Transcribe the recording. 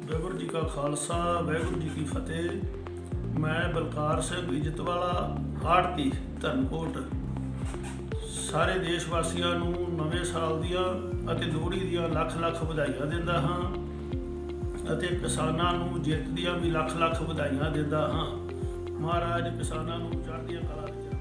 ਵਾਹਿਗੁਰੂ जी का खालसा वाहिगुरू जी की फतेह। मैं बलकार सिंह इज्जत वाला आड़ती धर्मकोट ਸਾਰੇ ਦੇਸ਼ ਵਾਸੀਆਂ ਨੂੰ ਨਵੇਂ ਸਾਲ ਦੀਆਂ ਅਤੇ ਲੋਹੜੀ ਦੀਆਂ ਲੱਖ ਲੱਖ ਵਧਾਈਆਂ ਦਿੰਦਾ ਹਾਂ ਅਤੇ ਕਿਸਾਨਾਂ ਨੂੰ ਜਿੱਤ ਦੀਆਂ ਵੀ ਲੱਖ ਲੱਖ ਵਧਾਈਆਂ ਦਿੰਦਾ ਹਾਂ। ਮਹਾਰਾਜ ਕਿਸਾਨਾਂ ਨੂੰ ਚੜ੍ਹਦੀਆਂ ਕਲਾ ਵਿੱਚ